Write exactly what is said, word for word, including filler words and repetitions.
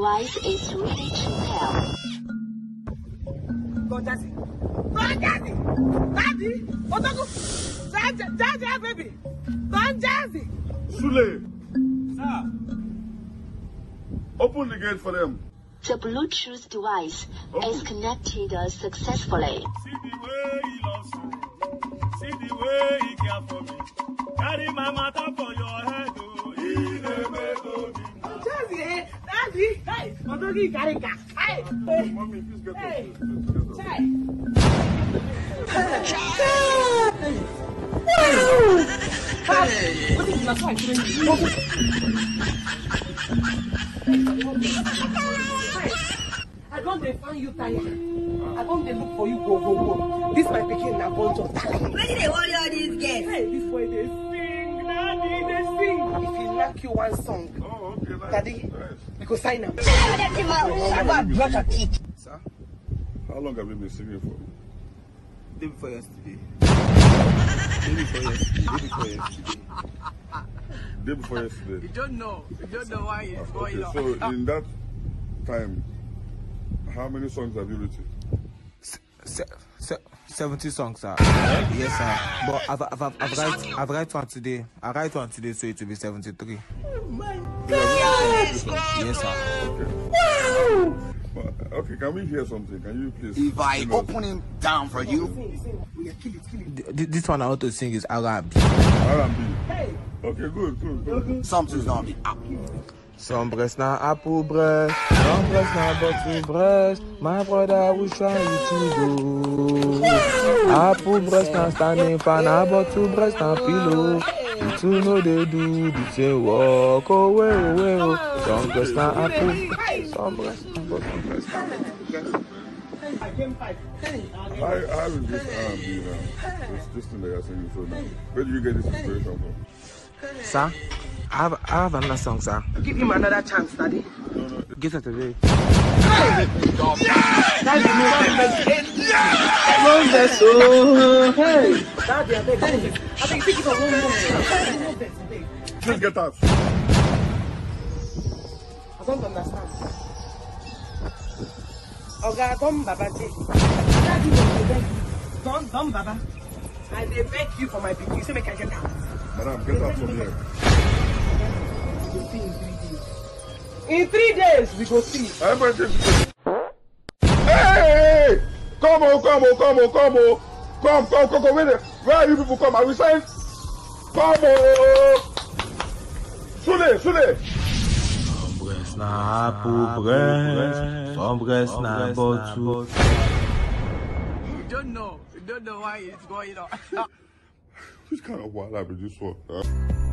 device is ready to help. Go jazzy. Go jazzy. Daddy. Otoku. Jazzy, jazzy, baby. Go jazzy. Sule. Sir. Open the gate for them. The Bluetooth device Open. is connected successfully. See the way he loves you. See the way he cares for me. Carry my matter for your head. Oh, he never told me. Jazzy, eh? Daddy. Hey, Otoku, carry car. Hey, hey. Mommy, please get Hey. Hey. I don't find you tired. I don't look for you go go go. This my picking na bunch of talent. Where did they worry all these guys? Hey, this boy they sing, Daddy, they sing. If he knock you one song, Oh, okay, nice. Daddy, Nice. we go sign him. I got brought a kick. Sir? How long have you been singing for? Day before yesterday. Day before yesterday. Day before yesterday. Day before yesterday. You don't know. You don't know why it's going Okay, on. so in that time, how many songs have you written? Se se seventy songs, sir. Yes, sir. But I've I've I've, I've write I've write one today. I write one today, so it will be seventy-three. Oh my Yes, sir. Okay. Well, okay, can we hear something? Can you please? If I you know, open him down for you. Sing, sing. We are kill it, kill it. Th this one I want to sing is Arab. R and B. Hey. Okay, good, good, good. Something's gonna be up. Some breast na apple breast, some breast na bottle breast. My brother will try you to go. Apple breast na standing fan, na bottle breast na pillow. The two know they do the same walk away, away. Oh. Some breast na apple, some breast na bottle breast. I came five. Hey. How, how is this R and B now? This, this thing that you're singing so now. Where do you get this inspiration from? Sir, I have, I have another song, sir. Give him another chance, Daddy. No, no. Give it away. Hey! Daddy, no one makes it. Hey! Daddy, I beg, I beg, take it for one more. Please get out. I don't understand. Oga, Don Baba, Daddy, Don, Don Baba. I they beg you for my picture. You say make I get out. Madam, get out from here. We go see in three days. In three days, we go see. Everybody, hey! Come on, come on, come on, come on. Come, come, come, come. Where, where are you people? Come. I will sign. Come on. Sule, Sule. Some breast na apple breast, some breast na bottle. You don't know. You don't know why it's going on. Which kind of wild app is this one? Huh?